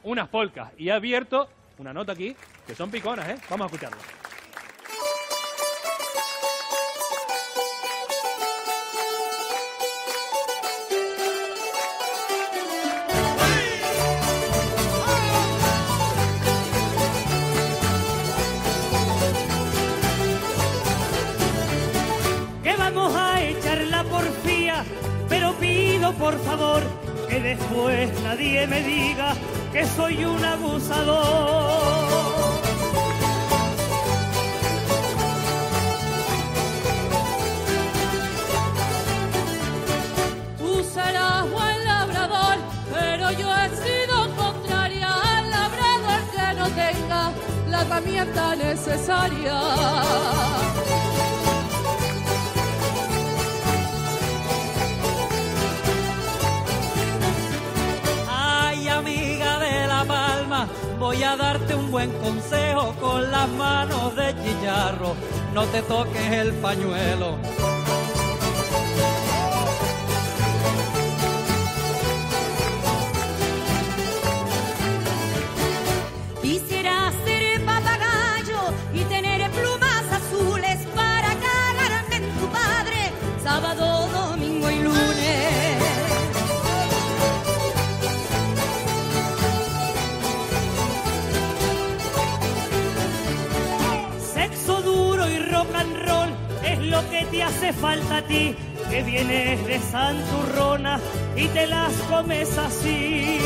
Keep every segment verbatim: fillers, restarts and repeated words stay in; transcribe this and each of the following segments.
unas polcas. Y ha abierto una nota aquí, que son piconas, ¿eh? Vamos a escucharlo. Pero pido por favor que después nadie me diga que soy un abusador. Tú serás buen labrador, pero yo he sido contraria al labrador que no tenga la herramienta necesaria. Voy a darte un buen consejo con las manos de chicharro, no te toques el pañuelo. Quisiera ser papagayo y tener plumas azules para cagarme en tu padre, sábado, domingo y lunes. Rock and roll es lo que te hace falta a ti, que vienes de Santurrona y te las comes así.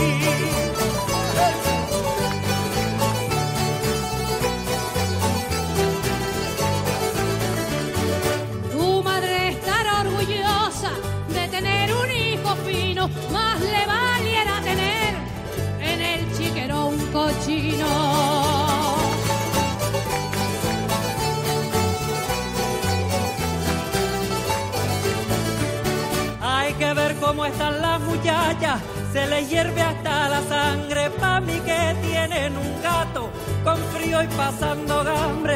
Tu madre estará orgullosa de tener un hijo fino, más le valiera tener en el chiquero un cochino. Hay que ver cómo están las muchachas, se les hierve hasta la sangre, pa' mí que tienen un gato con frío y pasando hambre.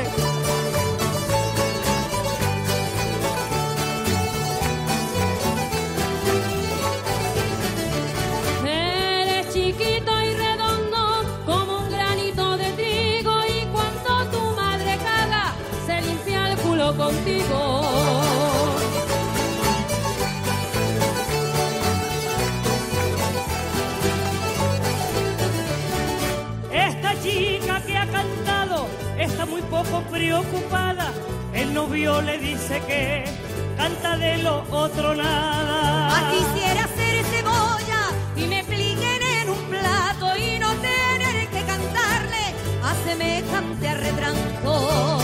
Eres chiquito y redondo como un granito de trigo, y cuando tu madre caga se limpia el culo contigo. Chica que ha cantado está muy poco preocupada, el novio le dice que canta de lo otro nada. Ah, quisiera ser cebolla y me pliquen en un plato y no tener que cantarle a semejante arretranco.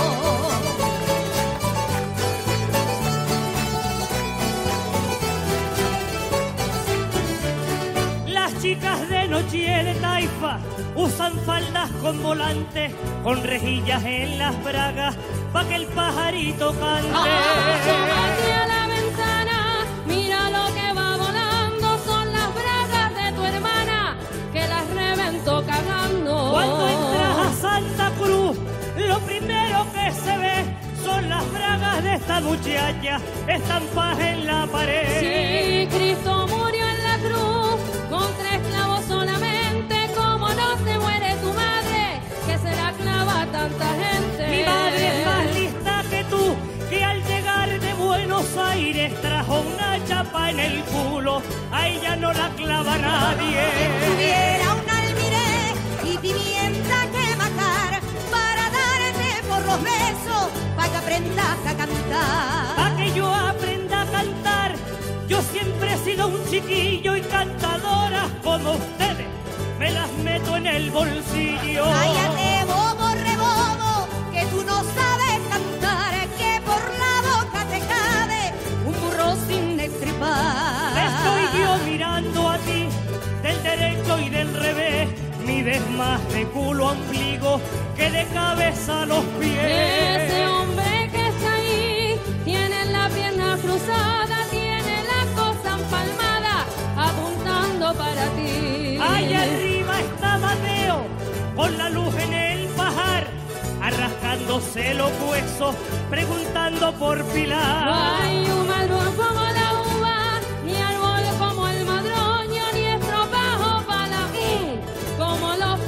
Las chicas de noche de Taifa usan faldas con volantes, con rejillas en las bragas, pa' que el pajarito cante. Asómate a la ventana, mira lo que va volando, son las bragas de tu hermana, que las reventó cagando. Cuando entras a Santa Cruz, lo primero que se ve son las bragas de esta muchacha, estampadas en la pared. Sí, Cristo murió en la cruz, con tres clavos solamente, como no se muere tu madre, que se la clava tanta gente. Mi madre es más lista que tú, que al llegar de Buenos Aires trajo una chapa en el culo, a ella no la clava nadie. Tuviera un almiré y pimienta que matar, para darte por los besos, para que aprendas a cantar. Para que yo aprenda a cantar, yo siempre he sido un chiquillo y cantadoras como ustedes me las meto en el bolsillo. Cállate, bobo rebobo, que tú no sabes cantar, que por la boca te cabe un burro sin destripar. Te estoy yo mirando a ti, del derecho y del revés, mides más de culo a ombligo que de cabeza a los pies. Ese hombre que está ahí tiene la pierna cruzada, tiene la cosa empalmada, apuntando para ti. Allá arriba está Mateo, con la luz en el pajar, arrastrándose los huesos, preguntando por Pilar. No hay un árbol como la uva, ni árbol como el madroño, ni estropajo para la mm, como los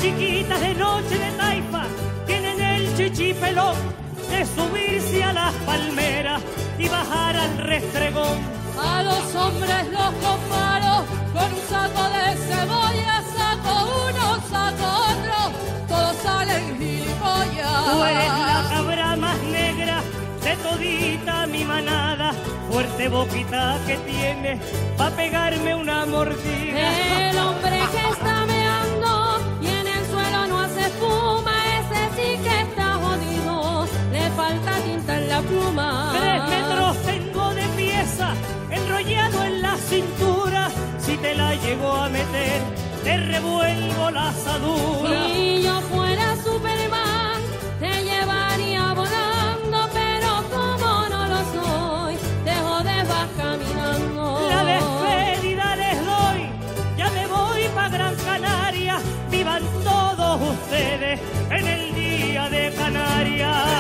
chiquitas de noche de taifa tienen el chichipelón de subirse a las palmeras y bajar al restregón. A los hombres los comparo con un saco de cebolla, saco uno, saco otro, todos salen gilipollas. Tú eres la cabra más negra de todita mi manada, fuerte boquita que tiene pa' pegarme una mordida. El hombre que está meando y en el suelo no hace espuma, ese sí que está jodido, le falta tinta en la pluma. Tres metros tengo de pieza, enrollado en la cintura, si te la llego a meter, te revuelvo la asadura. Si yo fuera Superman, te llevaría volando, pero como no lo soy, te jodes, vas caminando. La despedida les doy, ya me voy pa' Gran Canaria, vivan todos ustedes en el día de Canarias.